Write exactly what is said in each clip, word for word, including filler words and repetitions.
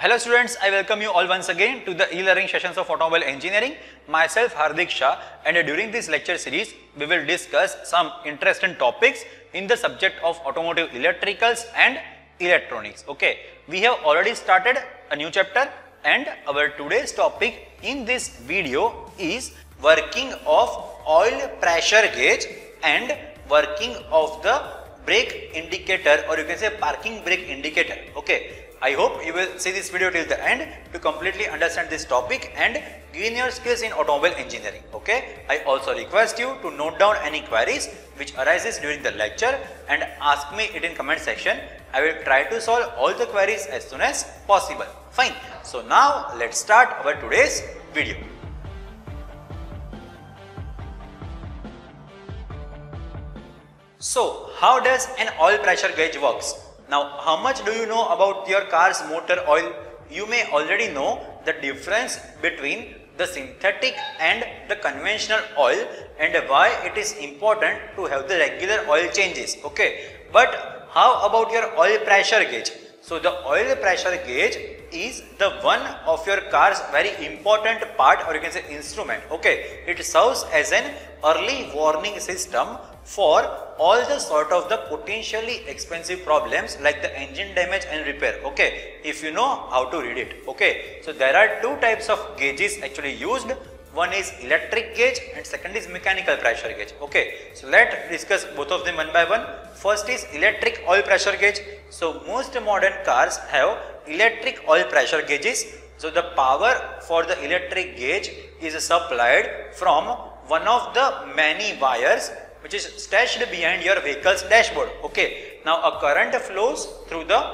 Hello students, I welcome you all once again to the e-learning sessions of automobile engineering. Myself Hardik Shah, and during this lecture series we will discuss some interesting topics in the subject of automotive electricals and electronics. Okay, we have already started a new chapter and our today's topic in this video is working of oil pressure gauge and working of the brake indicator, or you can say parking brake indicator. Okay, I hope you will see this video till the end to completely understand this topic and gain your skills in automobile engineering. Okay, I also request you to note down any queries which arises during the lecture and ask me it in comment section. I will try to solve all the queries as soon as possible. Fine. So now let's start our today's video. So how does an oil pressure gauge works? Now, how much do you know about your car's motor oil? You may already know the difference between the synthetic and the conventional oil and why it is important to have the regular oil changes. Okay, but how about your oil pressure gauge? So the oil pressure gauge is the one of your car's very important part, or you can say instrument. Okay, it serves as an early warning system for all the sort of the potentially expensive problems like the engine damage and repair. Okay, if you know how to read it. Okay, so there are two types of gauges actually used. One is electric gauge and second is mechanical pressure gauge. Okay, so let's discuss both of them one by one. First is electric oil pressure gauge. So most modern cars have electric oil pressure gauges. So the power for the electric gauge is supplied from one of the many wires which is stashed behind your vehicle's dashboard. Okay, now a current flows through the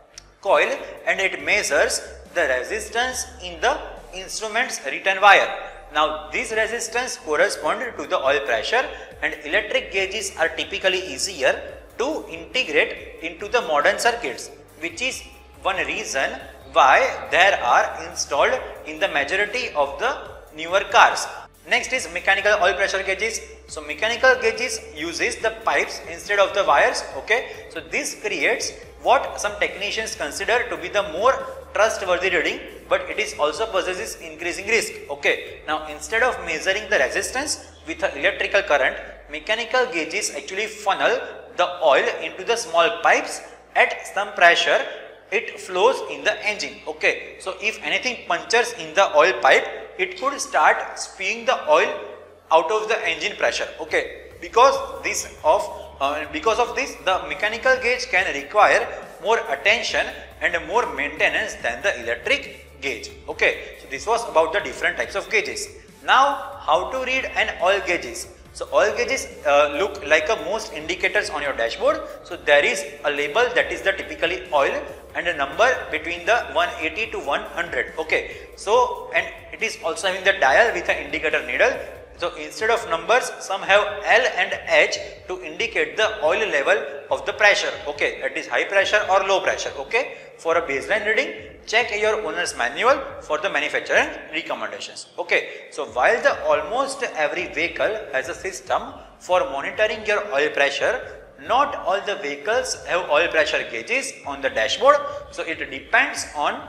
coil and it measures the resistance in the instrument's return wire. Now this resistance corresponds to the oil pressure, and electric gauges are typically easier to integrate into the modern circuits, which is one reason why they are installed in the majority of the newer cars. Next is mechanical oil pressure gauges. So mechanical gauges uses the pipes instead of the wires. Okay, so this creates what some technicians consider to be the more trustworthy reading, but it is also possesses increasing risk. Okay, now instead of measuring the resistance with an electrical current, mechanical gauges actually funnel the oil into the small pipes at some pressure. It flows in the engine. Okay, so if anything punctures in the oil pipe, it could start spewing the oil out of the engine pressure. Okay, because this of uh, because of this, the mechanical gauge can require more attention and more maintenance than the electric gauge. Okay, so this was about the different types of gauges. Now, how to read an oil gauges? So oil gauges uh, look like a most indicators on your dashboard. So there is a label that is the typically oil and a number between the one eighty to one hundred. Okay, so and it is also having the dial with an indicator needle. So instead of numbers, some have L and H to indicate the oil level of the pressure. Okay, that is high pressure or low pressure. Okay, for a baseline reading, check your owner's manual for the manufacturer recommendations. Okay, so while the almost every vehicle has a system for monitoring your oil pressure, not all the vehicles have oil pressure gauges on the dashboard. So it depends on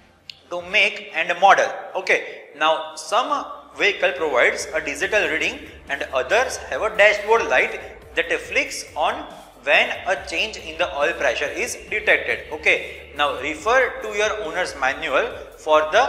to make and model. Okay, now some vehicle provides a digital reading and others have a dashboard light that flicks on when a change in the oil pressure is detected. Okay, now refer to your owner's manual for the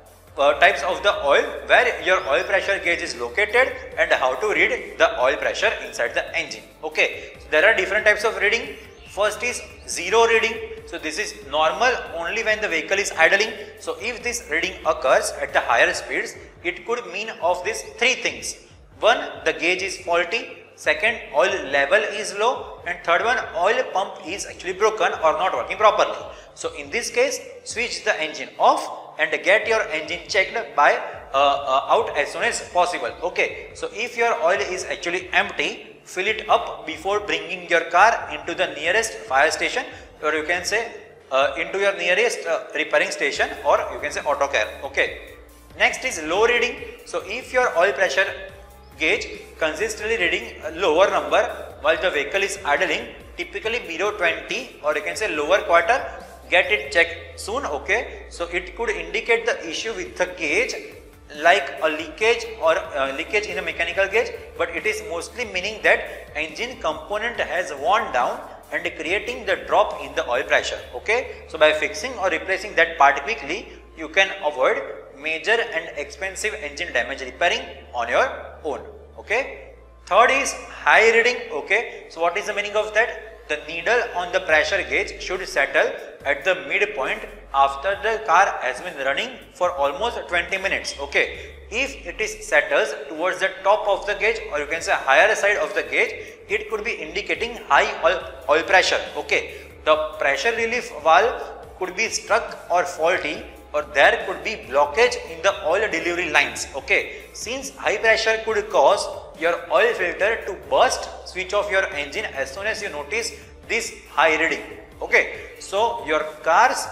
uh, types of the oil where your oil pressure gauge is located and how to read the oil pressure inside the engine. Okay, so there are different types of reading. First is zero reading. So this is normal only when the vehicle is idling. So if this reading occurs at the higher speeds, it could mean of these three things. One, the gauge is faulty. Second, oil level is low. And third one, oil pump is actually broken or not working properly. So in this case, switch the engine off and get your engine checked by uh, uh, out as soon as possible. Okay, so if your oil is actually empty, fill it up before bringing your car into the nearest fire station, or you can say uh, into your nearest uh, repairing station, or you can say auto care. Okay, next is low reading. So if your oil pressure gauge consistently reading a lower number while the vehicle is idling, typically below twenty, or you can say lower quarter, get it checked soon. Okay, so it could indicate the issue with the gauge, like a leakage or a leakage in a mechanical gauge, but it is mostly meaning that engine component has worn down and creating the drop in the oil pressure. Okay, so by fixing or replacing that part quickly, you can avoid major and expensive engine damage repairing on your own. Okay, third is high reading. Okay, so what is the meaning of that? The needle on the pressure gauge should settle at the midpoint after the car has been running for almost twenty minutes. Okay, if it is settles towards the top of the gauge, or you can say higher side of the gauge, it could be indicating high oil, oil pressure. Okay, the pressure relief valve could be stuck or faulty, or there could be blockage in the oil delivery lines. Okay, since high pressure could cause your oil filter to burst, switch off your engine as soon as you notice this high reading. Okay, so your car's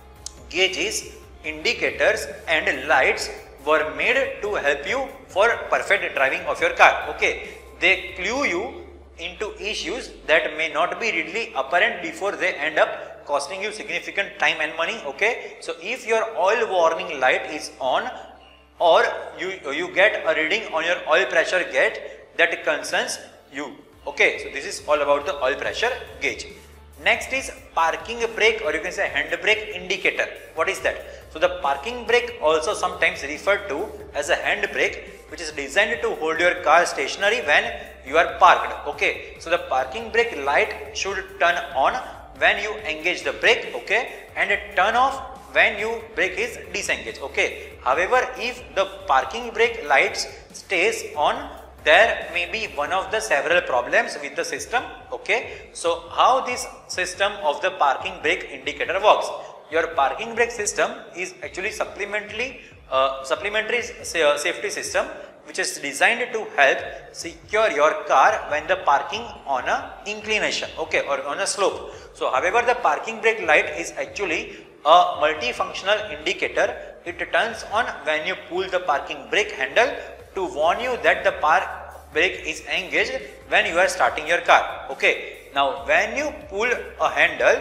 gauges, indicators and lights were made to help you for perfect driving of your car. Okay, they clue you into issues that may not be readily apparent before they end up costing you significant time and money. Okay, so if your oil warning light is on, or you you get a reading on your oil pressure gauge that concerns you. Okay, so this is all about the oil pressure gauge. Next is parking brake, or you can say hand brake indicator. What is that? So the parking brake, also sometimes referred to as a hand brake, which is designed to hold your car stationary when you are parked. Okay, so the parking brake light should turn on when you engage the brake. Okay, and turn off when you brake is disengaged. Okay, however, if the parking brake lights stays on, there may be one of the several problems with the system. Okay, so how this system of the parking brake indicator works? Your parking brake system is actually supplementary uh, supplementary sa safety system, which is designed to help secure your car when the parking on a inclination, okay, or on a slope. So however, the parking brake light is actually a multifunctional indicator. It turns on when you pull the parking brake handle to warn you that the park brake is engaged when you are starting your car. Okay, now when you pull a handle,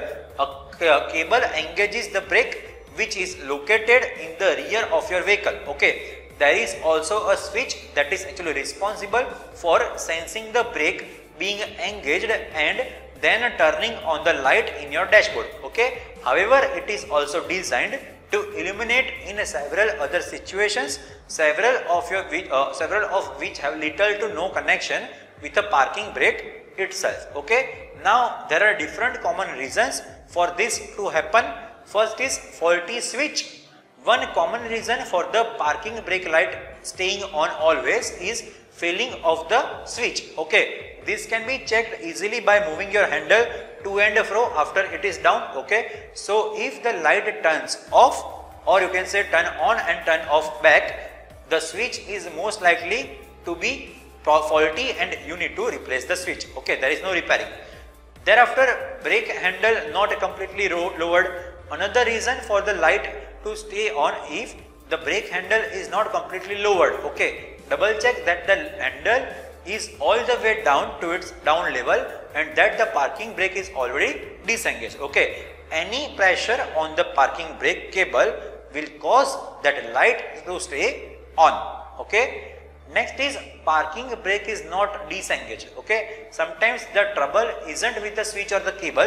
a cable engages the brake, which is located in the rear of your vehicle. Okay, there is also a switch that is actually responsible for sensing the brake being engaged and then turning on the light in your dashboard. Okay, however, it is also designed to illuminate in several other situations, several of your uh, several of which have little to no connection with the parking brake itself. Okay, now there are different common reasons for this to happen. First is faulty switch. One common reason for the parking brake light staying on always is failing of the switch. Okay, this can be checked easily by moving your handle to and fro after it is down. Okay, so if the light turns off, or you can say turn on and turn off back, the switch is most likely to be faulty and you need to replace the switch. Okay, there is no repairing. Thereafter, brake handle not completely lowered. Another reason for the light to stay on, if the brake handle is not completely lowered. Okay, double check that the handle is all the way down to its down level and that the parking brake is already disengaged. Okay, any pressure on the parking brake cable will cause that light to stay on. Okay, next is parking brake is not disengaged. Okay, sometimes the trouble isn't with the switch or the cable,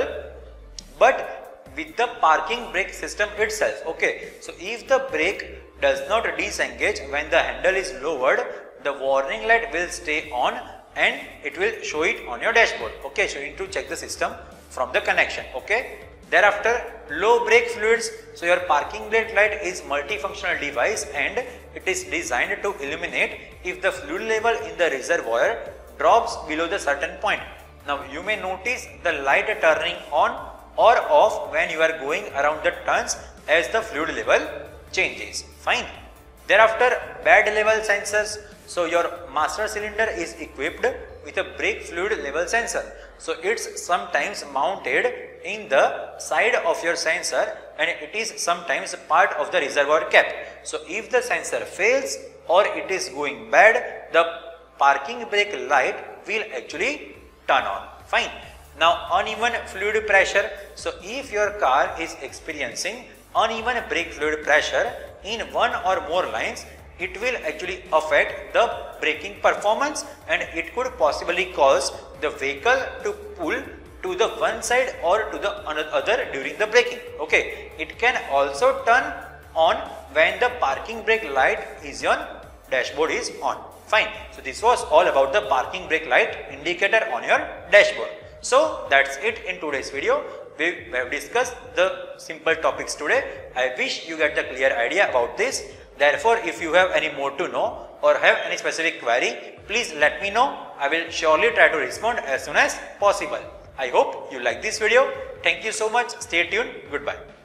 but with the parking brake system itself. Okay, so if the brake does not disengage when the handle is lowered, the warning light will stay on and it will show it on your dashboard. Okay, so you need to check the system from the connection. Okay, thereafter, low brake fluids. So your parking brake light is multifunctional device and it is designed to illuminate if the fluid level in the reservoir drops below the certain point. Now you may notice the light turning on or off when you are going around the turns as the fluid level changes. Fine. Thereafter, bed level sensors. So your master cylinder is equipped with a brake fluid level sensor. So it's sometimes mounted in the side of your sensor and it is sometimes part of the reservoir cap. So if the sensor fails or it is going bad, the parking brake light will actually turn on. Fine. Now uneven fluid pressure. So if your car is experiencing uneven brake fluid pressure in one or more lines, it will actually affect the braking performance and it could possibly cause the vehicle to pull to the one side or to the other during the braking. Okay, it can also turn on when the parking brake light is on, dashboard is on. Fine. So this was all about the parking brake light indicator on your dashboard. So that's it in today's video. We have discussed the simple topics today. I wish you get the clear idea about this. Therefore, if you have any more to know or have any specific query, please let me know. I will surely try to respond as soon as possible. I hope you like this video. Thank you so much. Stay tuned. Goodbye.